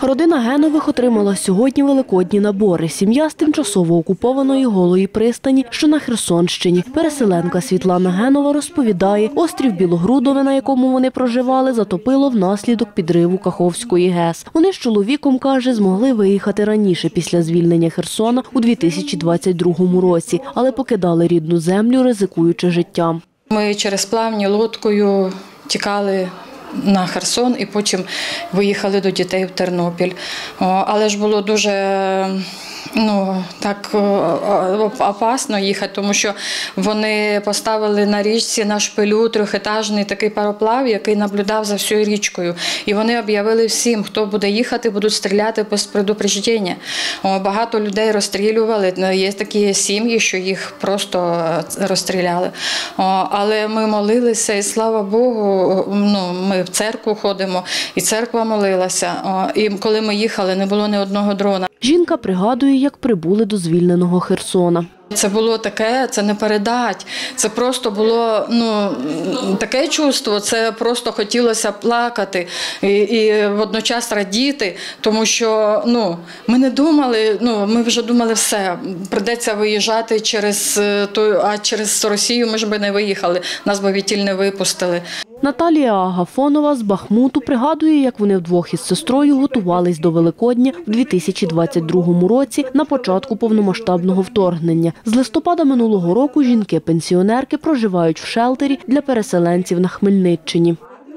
Родина Генових отримала сьогодні великодні набори. Сім'я з тимчасово окупованої Голої пристані, що на Херсонщині. Переселенка Світлана Генова розповідає, острів Білогрудове, на якому вони проживали, затопило внаслідок підриву Каховської ГЕС. Вони з чоловіком, каже, змогли виїхати раніше після звільнення Херсона у 2022 році, але покидали рідну землю, ризикуючи життям. Ми через плавні лодкою тікали на Херсон і потім виїхали до дітей в Тернопіль. Але ж було дуже так опасно їхати, тому що вони поставили на річці на шпилю трьохетажний такий пароплав, який наблюдав за всією річкою. І вони об'явили всім, хто буде їхати, будуть стріляти без предупреждення. Багато людей розстрілювали, є такі сім'ї, що їх просто розстріляли. Але ми молилися, і слава Богу, ми в церкву ходимо, і церква молилася. І коли ми їхали, не було ні одного дрона. Жінка пригадує, як прибули до звільненого Херсона. Це було таке, це не передать. Це просто було таке чувство, це просто хотілося плакати і водночас радіти, тому що ми не думали, ми вже думали все, прийдеться виїжджати через Росію ми ж би не виїхали, нас би відтіль не випустили. Наталія Агафонова з Бахмуту пригадує, як вони вдвох із сестрою готувались до Великодня в 2022 році на початку повномасштабного вторгнення. З листопада минулого року жінки-пенсіонерки проживають в шелтері для переселенців на Хмельниччині.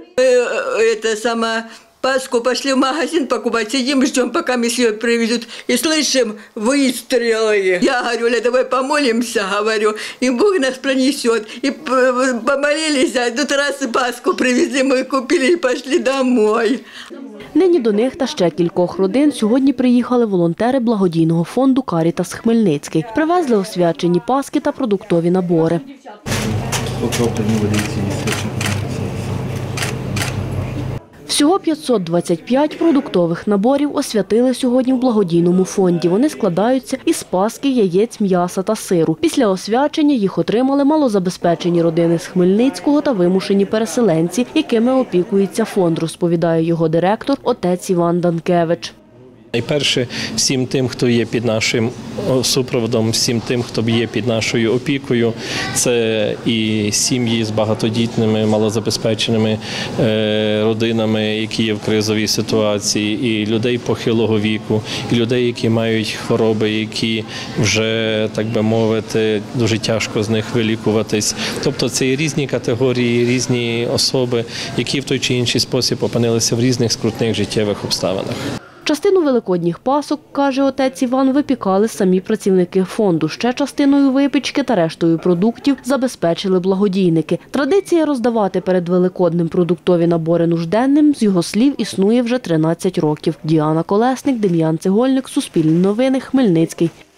Пасху пошли в магазин покупать, сидим, ждем, пока месье привезут, и слышим выстрелы. Я говорю, Оля, давай помолимся, говорю, и Бог нас пронесет. И помолились, а тут раз и Пасху привезли, мы купили и пошли домой. Нині до них та ще кількох родин сьогодні приїхали волонтери благодійного фонду «Карітас Хмельницький». Привезли освячені паски та продуктові набори. Всього 525 продуктових наборів освятили сьогодні в благодійному фонді. Вони складаються із паски, яєць, м'яса та сиру. Після освячення їх отримали малозабезпечені родини з Хмельницького та вимушені переселенці, якими опікується фонд, розповідає його директор, отець Іван Данкевич. Найперше, всім тим, хто є під нашим супроводом, всім тим, хто є під нашою опікою, це і сім'ї з багатодітними, малозабезпеченими родинами, які є в кризовій ситуації, і людей похилого віку, і людей, які мають хвороби, які вже, так би мовити, дуже тяжко з них вилікуватись. Тобто це і різні категорії, різні особи, які в той чи інший спосіб опинилися в різних скрутних життєвих обставинах. Частину великодніх пасок, каже отець Іван, випікали самі працівники фонду. Ще частиною випічки та рештою продуктів забезпечили благодійники. Традиція роздавати перед Великоднем продуктові набори нужденним, з його слів, існує вже 13 років. Діана Колесник, Дем'ян Цегольник, Суспільне новини, Хмельницький.